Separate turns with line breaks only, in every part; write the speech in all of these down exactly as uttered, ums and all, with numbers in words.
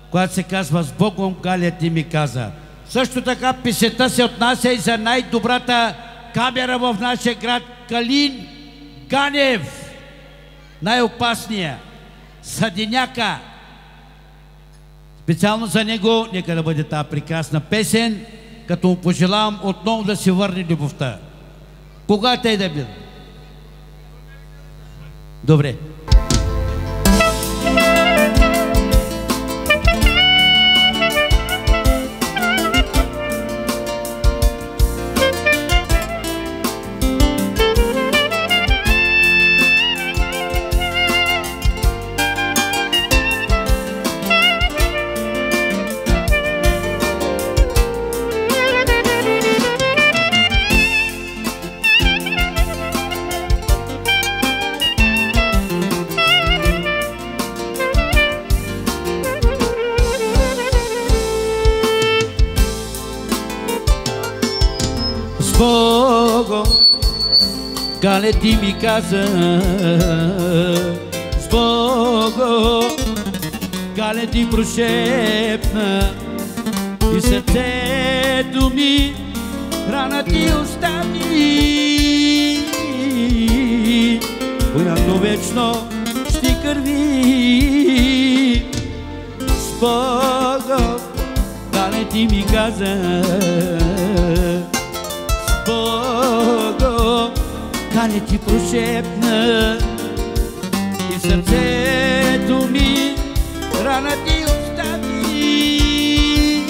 която се казва "С Богом, Галя, ти ми каза". Също така песента се отнася и за най-добрата камера в нашия град Калин Ганев. Най-опасния. Съденяка. Специално за него, нека да бъде тази прекрасна песен, като му пожелавам отново да си върне любовта. Когато е да бил. Добре.
Богом, Галя, ти ми каза, с Богом, Галя, ти прошепна и сърцето ми рана ти остави, която вечно ще кърви. С Богом, Галя, ти ми каза, Бого, Галя, ти прошепна и сърцето ми рана ти остави,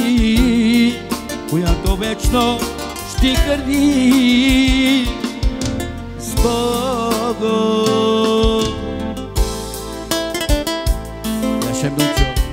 която вечно ще кърви. С Бого. Я ще мълча.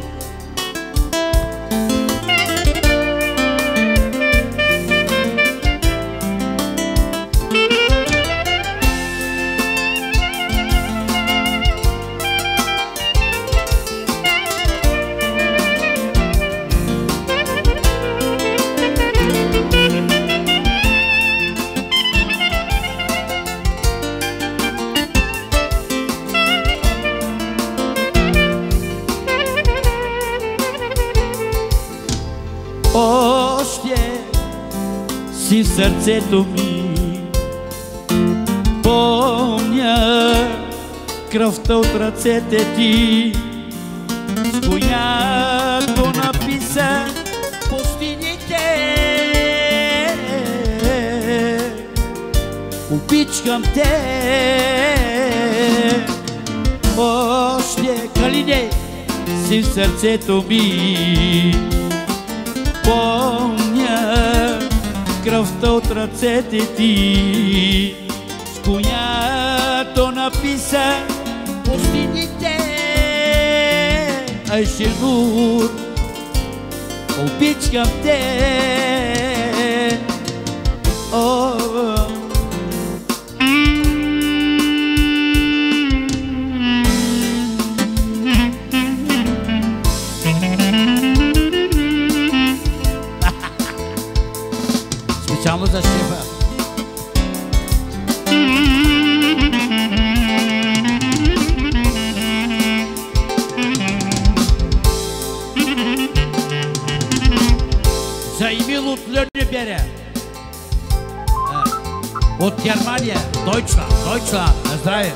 Още си в сърцето ми помня кръвта от ръцете ти, с която написа пустините. Обичам те. Още, Калине, си в сърцето ми помня кръвта от ръцете ти, с която написа пустините. Айшенур, обичам те. О, специално за шефа. За Емил от Льодеберя, от Германия, Дойчланд, Дойчланд, на здраве.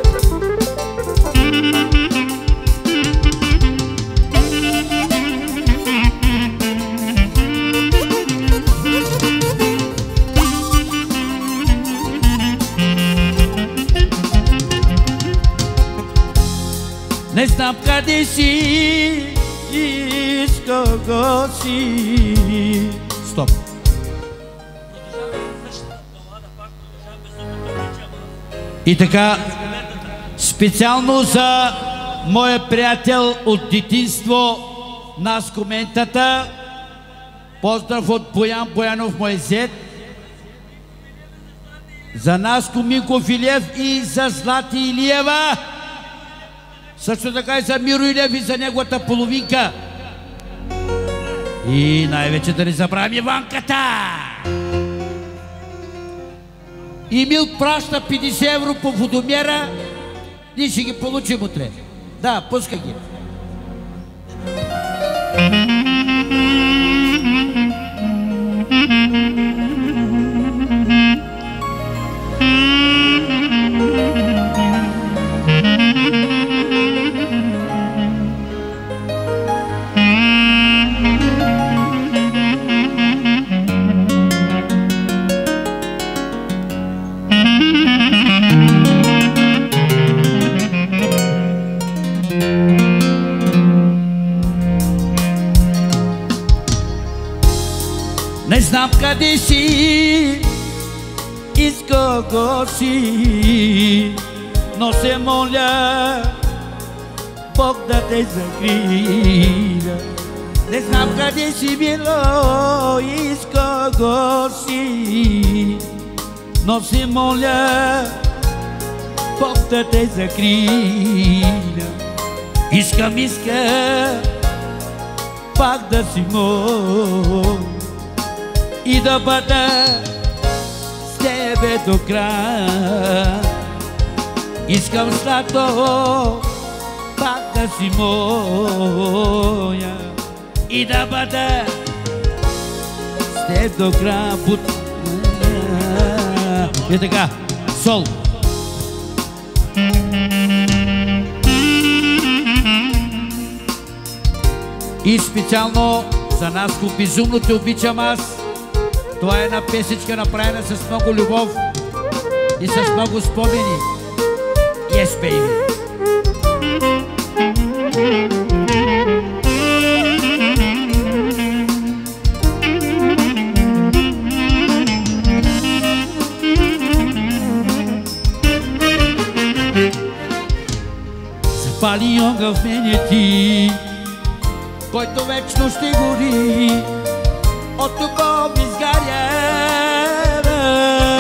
Не знам къде си и с кого си. Стоп. И така, специално за моя приятел от детинство Наско Ментата, поздрав от Боян Боянов, мой зет, за Наско Минков Илиев и за Злати Илиева, също така и за Миро Илиев и за неговата половинка. И най-вече да не забравим Иванката. Емил праща петдесет евро по водомера, ние ще ги получим утре. Да, пускай ги. Не знам къде си и с кого си, но се моля Бог да те закрия. Не знам къде си било и с кого си, но се моля Бог да те закрия. Искам, искам пак да си мой и да бъда с тебе до края. Искам злато пак да си моя и да бъда с теб до края. И така, сол. И специално за нас, ко безумно те обичам аз. Това е една песечка, направена с много любов и с много спомени. Yes, baby! Запали огън в мене ти, който вечно ще гори. От любов изгарява,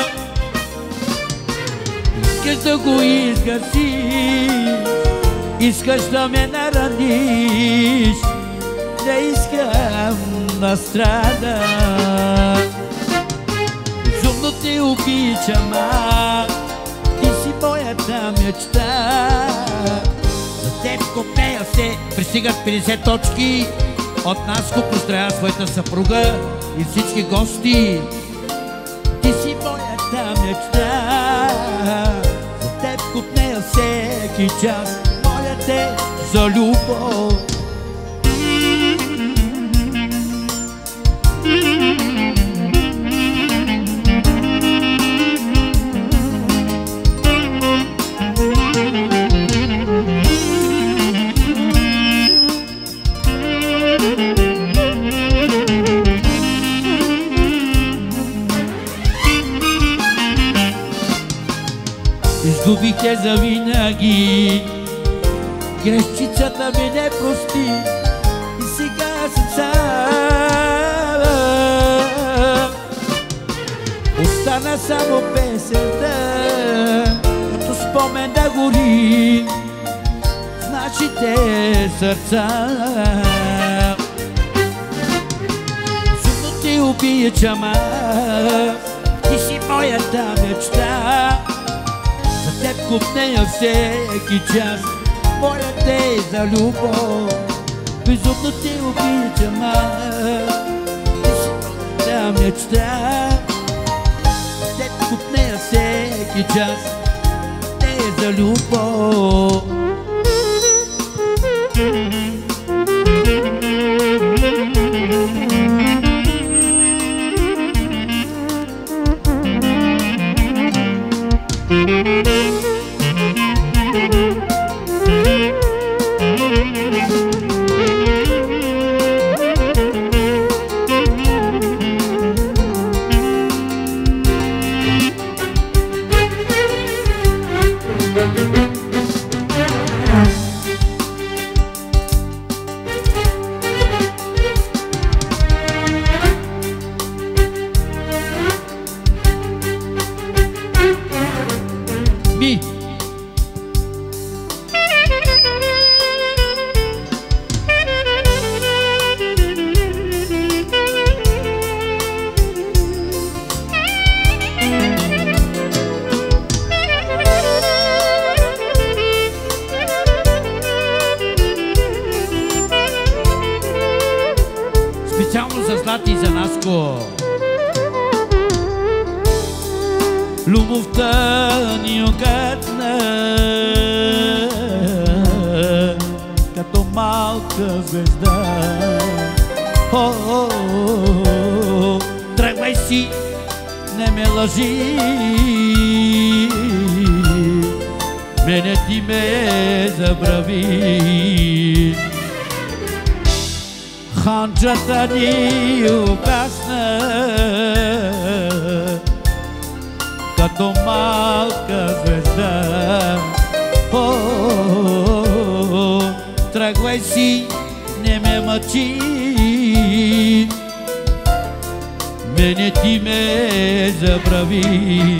искаш да го изгаси, искаш да ме нараниш, не искам да страда. Безумно те обичам, ти си моята мечта. За теб копнея се, пристигат петдесет точки. От нас го поздравя своята съпруга и всички гости. Ти си моята мечта, за теб купнея всеки час. Моля те за любов. Изгубих те завинаги, грешчицата ми не прости и сега съм сам. Остана само песента, като спомен да гори в нашите сърца. Сумно ти обичам, ти си моята мечта. За теб купнея всеки час, моля те за любов. Безумно те обичам, ти си моята мечта. За теб купнея всеки час, те за любов.
Специално за Злати и за Наско.
Любовта ни огътна като малка звезда. О, о, о, тръгвай си, не ме лъжи, мене ти ме забрави. Ханджата ни угасна като малка звезда. О, о, о, тръгвай си, не ме мъчи, мене ти ме забрави.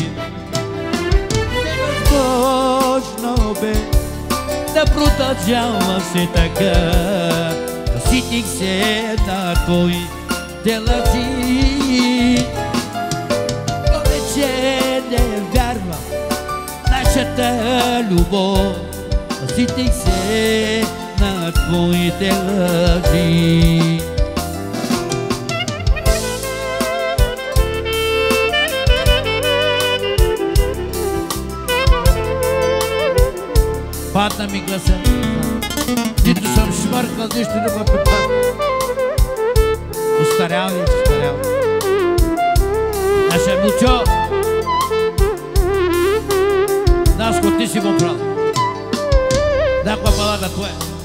Невъзможно бе да продължава се така, наситих се на твоите лъжи. Повече не вярвам нашата любов, наситих се на твоите лъжи.
Падна ми гласа. Нито съм шмъркал, нищо не ме припадна. Устарял ли, устарял. Наша Милчо, Наско, ти си го брал. Някаква балада твоя.